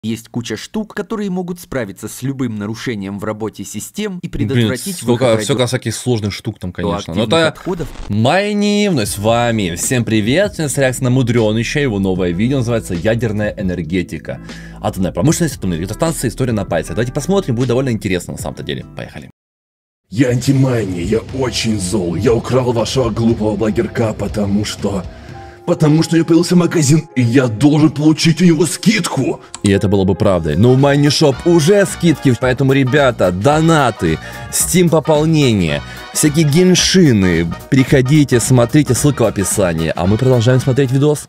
Есть куча штук, которые могут справиться с любым нарушением в работе систем и предотвратить выход столько всяких сложных штук там, конечно. Но радиоактивных это отходов. Майни вновь с вами. Всем привет, сегодня реакция на Мудрёныча. Его новое видео называется «Ядерная энергетика». Атомная промышленность, атомные электростанции, история на пальцах. Давайте посмотрим, будет довольно интересно на самом-то деле. Поехали. Я антимайни, я очень зол. Я украл вашего глупого блогерка, потому что у него появился магазин, и я должен получить у него скидку. И это было бы правдой. Но у MineShop уже скидки, поэтому, ребята, донаты, Steam пополнение, всякие геншины. Приходите, смотрите, ссылка в описании. А мы продолжаем смотреть видос.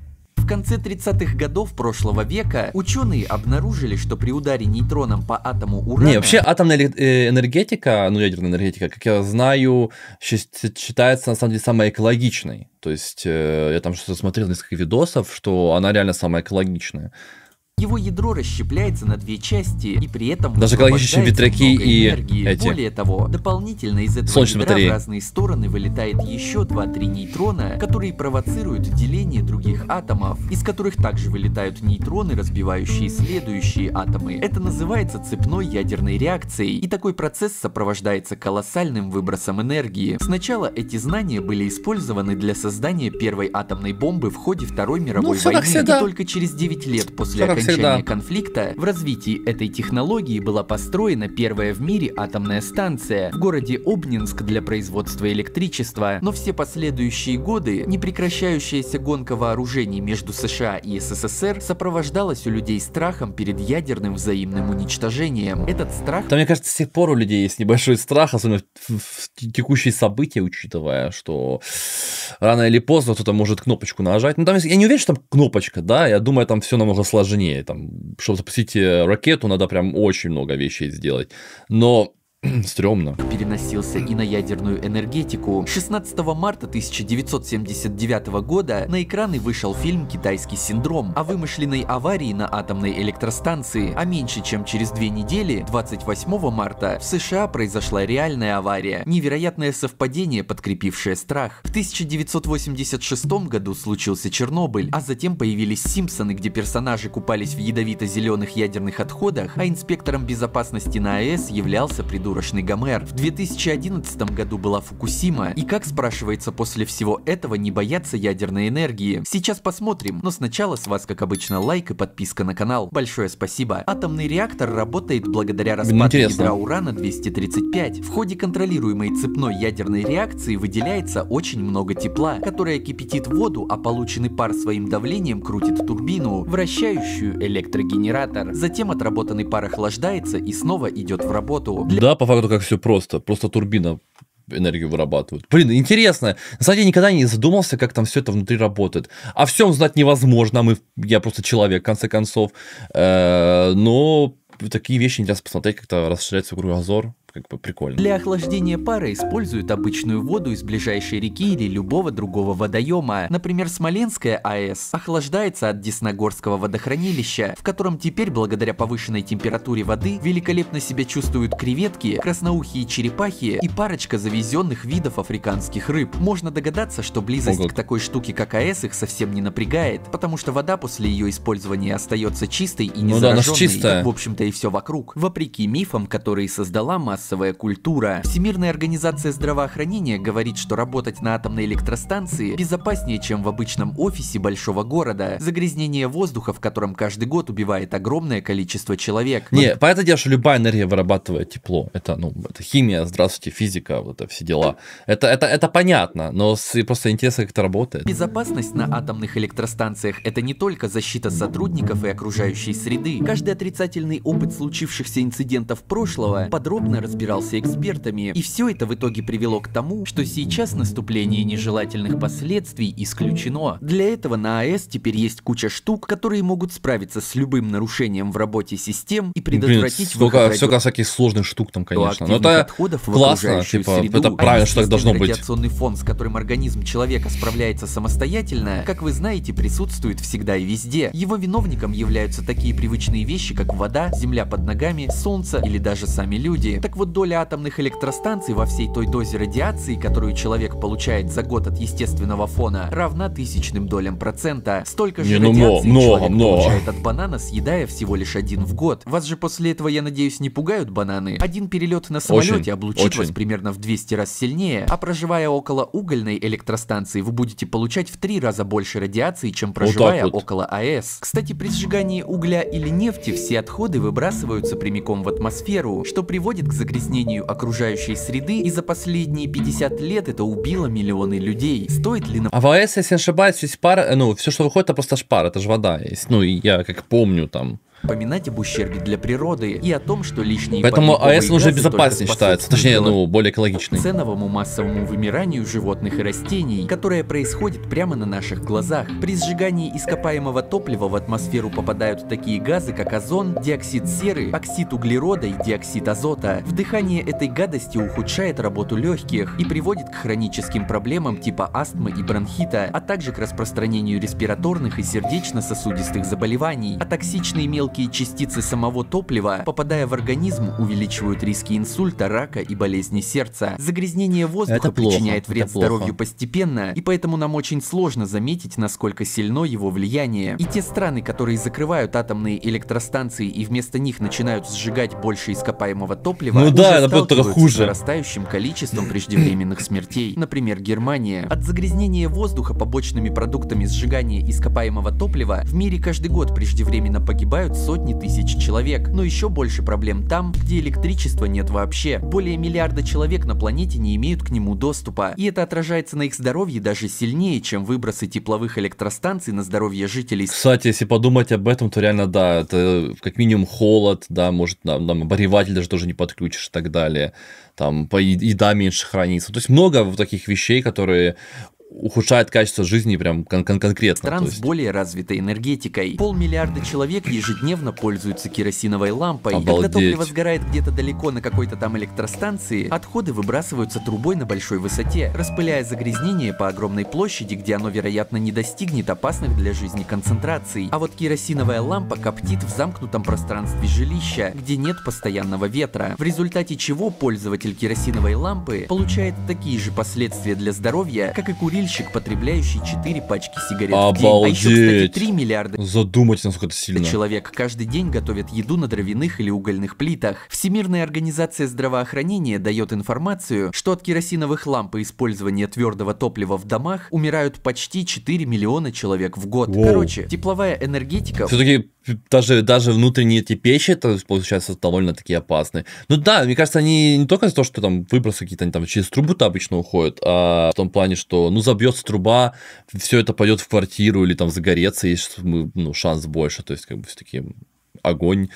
В конце 30-х годов прошлого века ученые обнаружили, что при ударе нейтроном по атому урана... Не, вообще атомная энергетика, ну ядерная энергетика, как я знаю, считается на самом деле самой экологичной. То есть я там что-то смотрел, несколько видосов, что она реально самая экологичная. Его ядро расщепляется на две части, и при этом даже экологичнее ветряки и эти. Более того, дополнительно из этого солнечные ядра батареи. В разные стороны вылетает еще 2-3 нейтрона, которые провоцируют деление других атомов, из которых также вылетают нейтроны, разбивающие следующие атомы. Это называется цепной ядерной реакцией, и такой процесс сопровождается колоссальным выбросом энергии. Сначала эти знания были использованы для создания первой атомной бомбы в ходе Второй мировой войны, и только через 9 лет после окончания конфликта в развитии этой технологии была построена первая в мире атомная станция в городе Обнинск для производства электричества. Но все последующие годы непрекращающаяся гонка вооружений между США и СССР сопровождалась у людей страхом перед ядерным взаимным уничтожением. Этот страх... Там, мне кажется, до сих пор у людей есть небольшой страх, особенно в текущие события, учитывая, что рано или поздно кто-то может кнопочку нажать. Ну, там, я не уверен, что там кнопочка, да, я думаю, там все намного сложнее. Там, чтобы запустить ракету, надо прям очень много вещей сделать. Но стрёмно. Переносился и на ядерную энергетику. 16 марта 1979 года на экраны вышел фильм «Китайский синдром» о вымышленной аварии на атомной электростанции, а меньше чем через 2 недели, 28 марта, в США произошла реальная авария. Невероятное совпадение, подкрепившее страх. В 1986 году случился Чернобыль, а затем появились «Симпсоны», где персонажи купались в ядовито-зеленых ядерных отходах, а инспектором безопасности на АЭС являлся придурочный Гомер. В 2011 году была Фукусима. И как, спрашивается, после всего этого не бояться ядерной энергии? Сейчас посмотрим, но сначала с вас, как обычно, лайк и подписка на канал. Большое спасибо. Атомный реактор работает благодаря распаду ядра урана-235. В ходе контролируемой цепной ядерной реакции выделяется очень много тепла, которое кипятит воду, а полученный пар своим давлением крутит турбину, вращающую электрогенератор. Затем отработанный пар охлаждается и снова идет в работу. Да, по факту как все просто. Просто турбина энергию вырабатывает. Блин, интересно. На самом деле никогда не задумался, как там все это внутри работает. О всем знать невозможно. Я просто человек, в конце концов. Но такие вещи нельзя посмотреть, как-то расширять свой кругозор. Как бы прикольно. Для охлаждения пара используют обычную воду из ближайшей реки или любого другого водоема. Например, Смоленская АЭС охлаждается от Десногорского водохранилища, в котором теперь, благодаря повышенной температуре воды, великолепно себя чувствуют креветки, красноухие черепахи и парочка завезенных видов африканских рыб. Можно догадаться, что близость к такой штуке, как АЭС, их совсем не напрягает, потому что вода после ее использования остается чистой и не зараженной, как, в общем-то, и все вокруг. Вопреки мифам, которые создала массовая культура. Всемирная организация здравоохранения говорит, что работать на атомной электростанции безопаснее, чем в обычном офисе большого города. Загрязнение воздуха, в котором каждый год убивает огромное количество человек. Не, понятное дело, что любая энергия вырабатывает тепло. Это химия, здравствуйте, физика, вот это все дела. Это понятно, но просто интересно, как это работает. Безопасность на атомных электростанциях — это не только защита сотрудников и окружающей среды. Каждый отрицательный опыт случившихся инцидентов прошлого подробно разбирался экспертами, и все это в итоге привело к тому, что сейчас наступление нежелательных последствий исключено. Для этого на АЭС теперь есть куча штук, которые могут справиться с любым нарушением в работе систем и предотвратить выход всяких сложных штук там, конечно. Но это отходов классно, типа, это правильно, что так должно быть. Радиационный фон, с которым организм человека справляется самостоятельно, как вы знаете, присутствует всегда и везде. Его виновником являются такие привычные вещи, как вода, земля под ногами, солнце или даже сами люди. Так вот, вот доля атомных электростанций во всей той дозе радиации, которую человек получает за год от естественного фона, равна тысячным долям процента. Столько же радиации человек получает от банана, съедая всего лишь один в год. Вас же после этого, я надеюсь, не пугают бананы? Один перелет на самолете облучит вас примерно в 200 раз сильнее, а проживая около угольной электростанции, вы будете получать в 3 раза больше радиации, чем проживая около АЭС. Кстати, при сжигании угля или нефти все отходы выбрасываются прямиком в атмосферу, что приводит к загрязнению окружающей среды, и за последние 50 лет это убило миллионы людей. Стоит ли... А в АЭС, если не ошибаюсь, весь пар, ну, все, что выходит, это просто пар, это же вода есть. Ну, я как помню там... Поминать об ущербе для природы и о том, что лишние Поэтому АЭС уже безопаснее считается, точнее, ну, более экологичный. Ценовому массовому вымиранию животных и растений, которое происходит прямо на наших глазах. При сжигании ископаемого топлива в атмосферу попадают такие газы, как озон, диоксид серы, оксид углерода и диоксид азота. Вдыхание этой гадости ухудшает работу легких и приводит к хроническим проблемам типа астмы и бронхита, а также к распространению респираторных и сердечно-сосудистых заболеваний. А токсичные мелкие частицы самого топлива, попадая в организм, увеличивают риски инсульта, рака и болезни сердца. Загрязнение воздуха причиняет вред здоровью постепенно, и поэтому нам очень сложно заметить, насколько сильно его влияние. И те страны, которые закрывают атомные электростанции и вместо них начинают сжигать больше ископаемого топлива, уже сталкиваются с нарастающим количеством преждевременных смертей. Например, Германия. От загрязнения воздуха побочными продуктами сжигания ископаемого топлива в мире каждый год преждевременно погибают сотни тысяч человек. Но еще больше проблем там, где электричества нет вообще. Более миллиарда человек на планете не имеют к нему доступа. И это отражается на их здоровье даже сильнее, чем выбросы тепловых электростанций на здоровье жителей. Кстати, если подумать об этом, то реально, да, это как минимум холод, да, может, там обогреватель даже тоже не подключишь и так далее. Там еда меньше хранится. То есть много вот таких вещей, которые ухудшает качество жизни прям конкретно. Стран с более развитой энергетикой. 500 миллиарда человек ежедневно пользуются керосиновой лампой. Обалдеть. Когда топливо сгорает где-то далеко на какой-то там электростанции, отходы выбрасываются трубой на большой высоте, распыляя загрязнение по огромной площади, где оно, вероятно, не достигнет опасных для жизни концентраций. А вот керосиновая лампа коптит в замкнутом пространстве жилища, где нет постоянного ветра, в результате чего пользователь керосиновой лампы получает такие же последствия для здоровья, как и курильщик, потребляющий 4 пачки сигарет в день. А еще, кстати, 3 миллиарда Задумайтесь, насколько это сильно. человек каждый день готовят еду на дровяных или угольных плитах. Всемирная организация здравоохранения дает информацию, что от керосиновых ламп и использования твердого топлива в домах умирают почти 4 миллиона человек в год. Короче, тепловая энергетика... Все-таки даже внутренние эти печи, это получается довольно-таки опасны. Ну да, мне кажется, они не только за то, что там выбросы какие-то они там через трубу-то обычно уходят, а в том плане, что ну забьется труба, все это пойдет в квартиру или там загорется, есть шанс больше, то есть как бы все-таки огонь.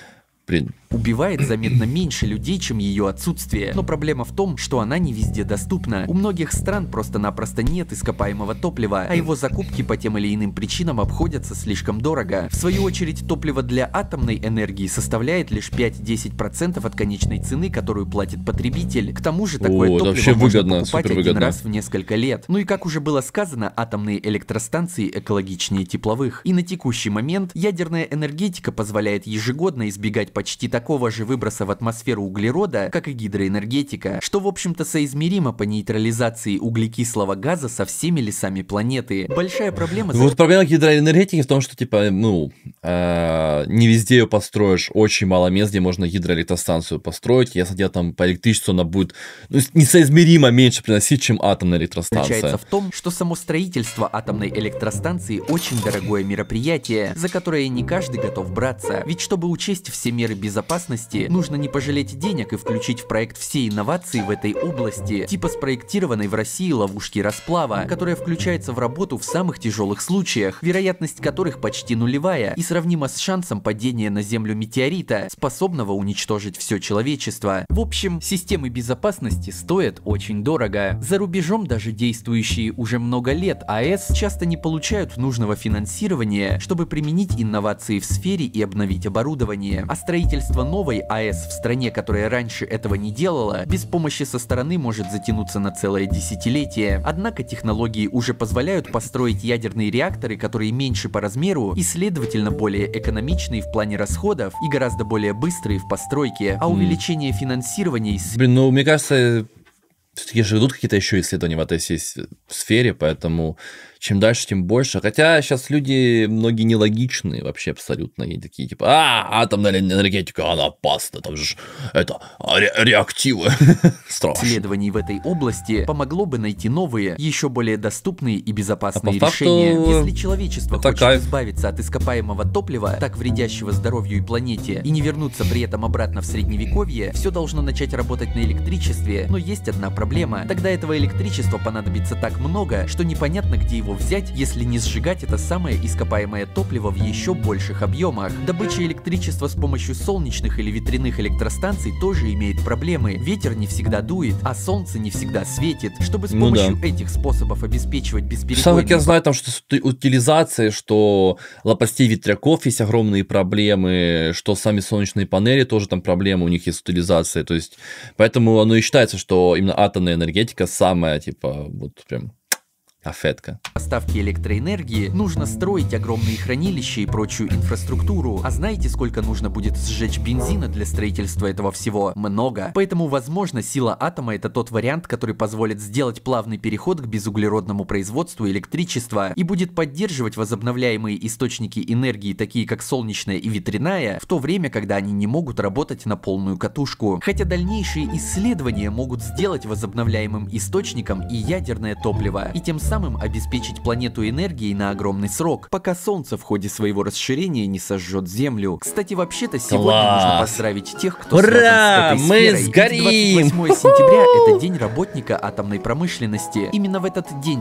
Убивает заметно меньше людей, чем ее отсутствие. Но проблема в том, что она не везде доступна. У многих стран просто-напросто нет ископаемого топлива, а его закупки по тем или иным причинам обходятся слишком дорого. В свою очередь, топливо для атомной энергии составляет лишь 5-10% от конечной цены, которую платит потребитель. К тому же такое топливо можно покупать один раз в несколько лет. Ну и как уже было сказано, атомные электростанции экологичнее тепловых. И на текущий момент ядерная энергетика позволяет ежегодно избегать почти такого же выброса в атмосферу углерода, как и гидроэнергетика, что в общем-то соизмеримо по нейтрализации углекислого газа со всеми лесами планеты. Большая проблема... Вот проблема гидроэнергетики в том, что типа, не везде ее построишь, очень мало мест, где можно гидроэлектростанцию построить, если где там по электричеству она будет несоизмеримо меньше приносить, чем атомная электростанция. Заключается в том, что само строительство атомной электростанции очень дорогое мероприятие, за которое не каждый готов браться. Ведь чтобы учесть все меры безопасности, нужно не пожалеть денег и включить в проект все инновации в этой области, типа спроектированной в России ловушки расплава, которая включается в работу в самых тяжелых случаях, вероятность которых почти нулевая и сравнима с шансом падения на Землю метеорита, способного уничтожить все человечество. В общем, системы безопасности стоят очень дорого. За рубежом даже действующие уже много лет АЭС часто не получают нужного финансирования, чтобы применить инновации в сфере и обновить оборудование. А строительство новой АЭС в стране, которая раньше этого не делала, без помощи со стороны может затянуться на целое десятилетие. Однако технологии уже позволяют построить ядерные реакторы, которые меньше по размеру и, следовательно, более экономичные в плане расходов и гораздо более быстрые в постройке, а увеличение финансирования... Блин, ну мне кажется, все-таки же идут какие-то еще исследования в этой всей сфере, поэтому чем дальше, тем больше. Хотя сейчас люди, многие нелогичные вообще абсолютно. Они такие, типа, атомная энергетика, она опасна, там же это реактивы. Страшно. Исследований в этой области помогло бы найти новые, еще более доступные и безопасные решения. Если человечество хочет избавиться от ископаемого топлива, так вредящего здоровью и планете, и не вернуться при этом обратно в средневековье, все должно начать работать на электричестве. Но есть одна проблема. Тогда этого электричества понадобится так много, что непонятно, где его взять, если не сжигать это самое ископаемое топливо в еще больших объемах. Добыча электричества с помощью солнечных или ветряных электростанций тоже имеет проблемы. Ветер не всегда дует, а солнце не всегда светит. Чтобы с помощью этих способов обеспечивать бесперебойный... Сам, как я знаю, там что с утилизацией, что лопастей ветряков есть огромные проблемы, что сами солнечные панели тоже там проблемы, у них есть с утилизацией. То есть, поэтому оно и считается, что именно атомная энергетика самая, типа, вот прям... афетка. Поставки электроэнергии нужно строить огромные хранилища и прочую инфраструктуру. А знаете, сколько нужно будет сжечь бензина для строительства этого всего? Много. Поэтому, возможно, сила атома — это тот вариант, который позволит сделать плавный переход к безуглеродному производству электричества и будет поддерживать возобновляемые источники энергии, такие как солнечная и ветряная, в то время, когда они не могут работать на полную катушку. Хотя дальнейшие исследования могут сделать возобновляемым источником и ядерное топливо, и тем самым обеспечить планету энергией на огромный срок, пока Солнце в ходе своего расширения не сожжет Землю. Кстати, вообще-то сегодня нужно поздравить тех, кто связан с этой сферой. Мы сгорим! 28 сентября — это День работника атомной промышленности. Именно в этот день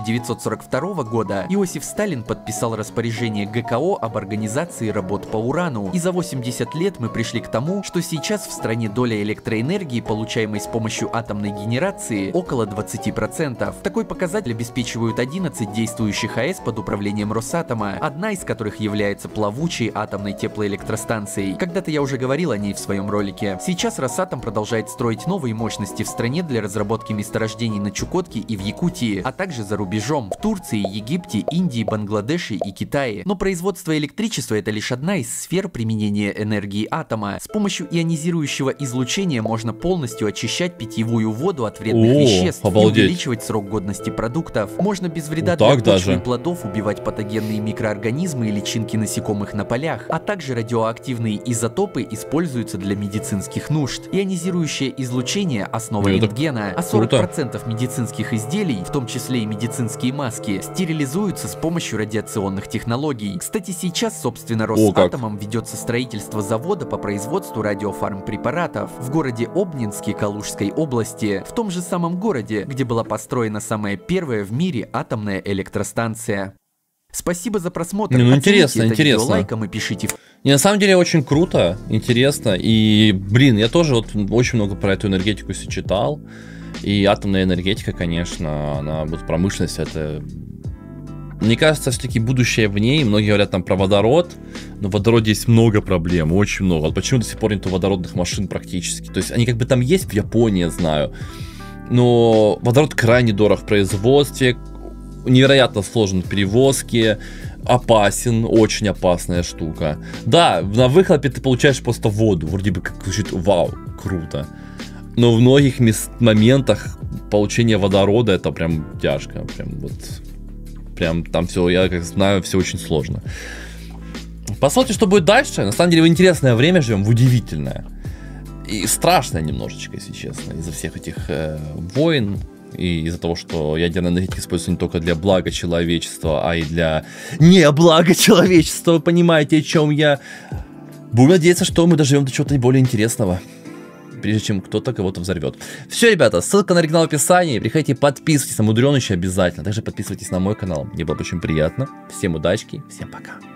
1942 года Иосиф Сталин подписал распоряжение ГКО об организации работ по урану. И за 80 лет мы пришли к тому, что сейчас в стране доля электроэнергии, получаемой с помощью атомной генерации, около 20%. Такой показатель обеспечивает 11 действующих АЭС под управлением Росатома, одна из которых является плавучей атомной теплоэлектростанцией. Когда-то я уже говорил о ней в своем ролике. Сейчас Росатом продолжает строить новые мощности в стране для разработки месторождений на Чукотке и в Якутии, а также за рубежом в Турции, Египте, Индии, Бангладеше и Китае. Но производство электричества — это лишь одна из сфер применения энергии атома. С помощью ионизирующего излучения можно полностью очищать питьевую воду от вредных веществ и увеличивать срок годности продуктов. Можно без вреда для почвы и плодов убивать патогенные микроорганизмы и личинки насекомых на полях, а также радиоактивные изотопы используются для медицинских нужд. Ионизирующее излучение — основа рентгена, а 40% медицинских изделий, в том числе и медицинские маски, стерилизуются с помощью радиационных технологий. Кстати, сейчас, собственно, Росатомом ведется строительство завода по производству радиофармпрепаратов в городе Обнинске Калужской области, в том же самом городе, где была построена самая первая в мире атомная электростанция. Спасибо за просмотр. Интересно. Лайком и пишите. На самом деле очень круто, интересно. И, блин, я тоже вот очень много про эту энергетику читал. И атомная энергетика, конечно, она вот промышленность, это... Мне кажется, все-таки будущее в ней. Многие говорят там про водород, но в водороде есть много проблем, очень много. Вот почему до сих пор нет водородных машин практически? То есть они как бы там есть в Японии, я знаю. Но водород крайне дорог в производстве, невероятно сложен в перевозке, опасен, очень опасная штука. Да, на выхлопе ты получаешь просто воду, вроде бы как звучит вау, круто. Но в многих моментах получение водорода это прям тяжко, прям там все, я как знаю, все очень сложно. Посмотрим, что будет дальше. На самом деле в интересное время живем, в удивительное. И страшно немножечко, если честно, из-за всех этих войн и из-за того, что ядерная энергетика используется не только для блага человечества, а и для не блага человечества, вы понимаете, о чем я. Будем надеяться, что мы доживем до чего-то более интересного, прежде чем кто-то кого-то взорвет. Все, ребята, ссылка на оригинал в описании. Приходите, подписывайтесь на Мудрёныч обязательно. Также подписывайтесь на мой канал. Мне было очень приятно. Всем удачки, всем пока.